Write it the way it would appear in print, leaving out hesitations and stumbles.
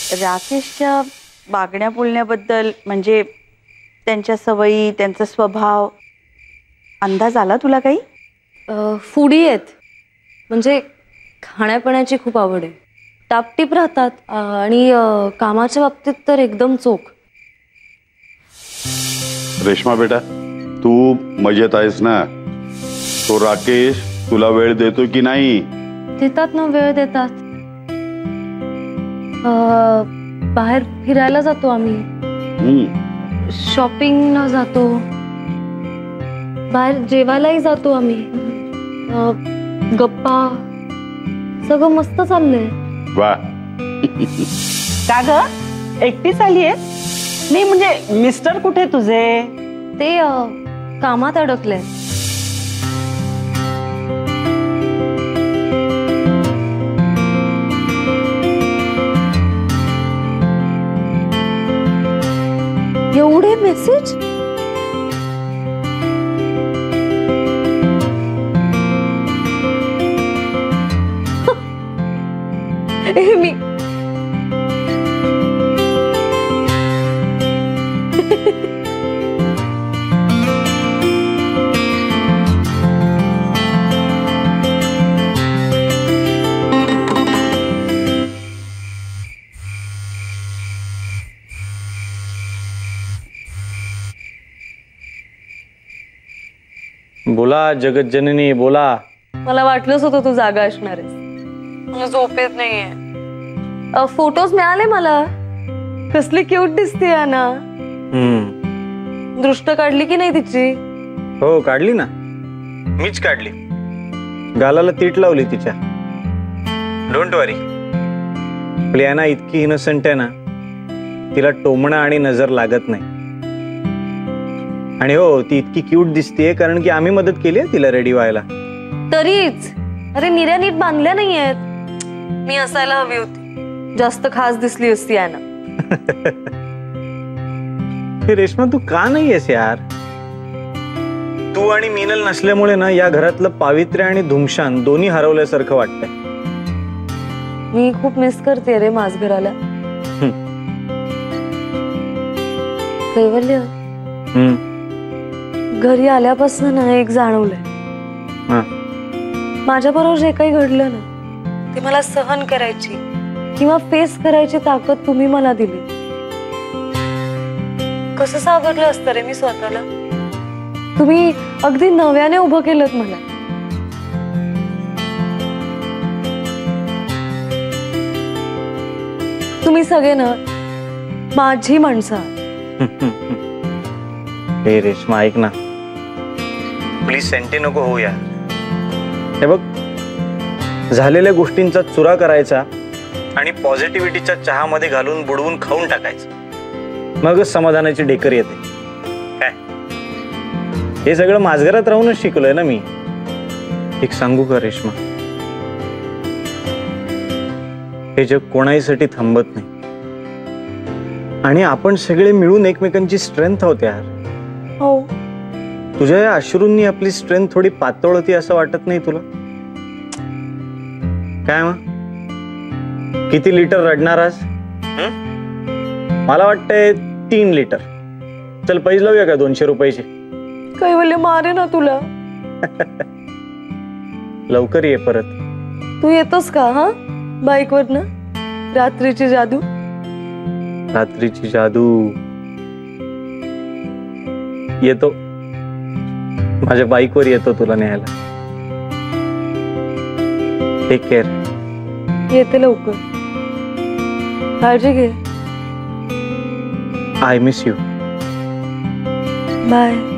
राकेशच्या वागण्या बोलण्याबद्दल म्हणजे त्यांच्या सवयी, त्यांचा स्वभाव अंदाज आला तुला काही? फूडी आहेत, म्हणजे खाण्यापिण्याची खूप आवड आहे, टापटीप राहतात आणि कामाच्या बाबतीत तर एकदम चोख. रेश्मा बेटा, तू मजेत आहेस ना? तो राकेश तुला वेळ देतो की नाही? देतात ना, वेळ देतात. बाहेर फिरायला जातो आम्ही, शॉपिंगला जातो, बाहेर जेवायलाही जातो आम्ही, गप्पा, सगळं मस्त चाललंय. वा. का ग एकटीच आली आहे? नाही म्हणजे मिस्टर कुठे तुझे? ते कामात अडकले. एवढे मेसेज? मी बोला जगज्जननी, बोला. मला वाटलंच होतं तू जागा असणार आहेस. मला झोप येत नाहीये. फोटोज मिळाले मला. कसली क्यूट दिसते ना. दृष्ट काढली की नाही तिची? हो काढली ना, मीच काढली. गालाला तीट लावली तिच्या. डोंट वरी, प्लियाना इतकी इनोसेंट आहे ना, तिला टोमणं आणि नजर लागत नाही. आणि हो, ती इतकी क्यूट दिसतेय कारण की आम्ही मदत केली आहे तिला रेडी व्हायला. तरीच अरे निर्या नीट बांधल्या नाहीयेत. मी असायला हवी होती, जास्त खास दिसली असती ना. हे रेश्मा, तू का नाहीयेस यार? तू आणि मीनल नसल्यामुळे ना या घरातलं पावित्र्य आणि धुमशान दोन्ही हरवल्यासारखं वाटतंय. मी खूप मिस करते रे माझ घराला. कैवल्य, घरी आल्यापासून ना एक जाणवलंय. माझ्या बरोबर जे काही घडलं ना, ते मला सहन करायची किंवा फेस करायची ताकद तुम्ही मला दिली. कसं सावरलं असतं रे मी स्वतःला. तुम्ही अगदी नव्याने उभं केलं मला. तुम्ही सगळे ना माझी माणसं. हे रेश्मा, ऐक ना प्लीज, सेंटी नको होऊ यार. हे बघ, झालेल्या गोष्टींचा चुरा करायचा आणि पॉझिटिव्हिटीच्या चहामध्ये घालून बुडवून खाऊन टाकायचं, मगच समाधानाची ढेकर येते. काय हे सगळं माझघरात राहूनच शिकलोय ना मी. एक सांगू का रेश्मा, हे जग कोणाहीसाठी थांबत नाही आणि आपण सगळे मिळून एकमेकांची स्ट्रेंथ आहोत यार. हो, तुझ्या या अश्रूंनी आपली स्ट्रेंथ थोडी पातळ होती असं वाटत नाही तुला? काय मग किती लिटर रडणार आज? मला वाटतंय 3 लिटर. चल पैसे लावूया का 200 रुपयाचे? कैवल्य मारे ना तुला. लवकर ये परत. तू येतोस का? हा, बाईक वर ना. रात्रीची जादू. रात्रीची जादू. येतो, माझ्या बाईकवर येतो तुला न्यायला. Take care. येते लवकर. काळजी घे. I miss you. बाय.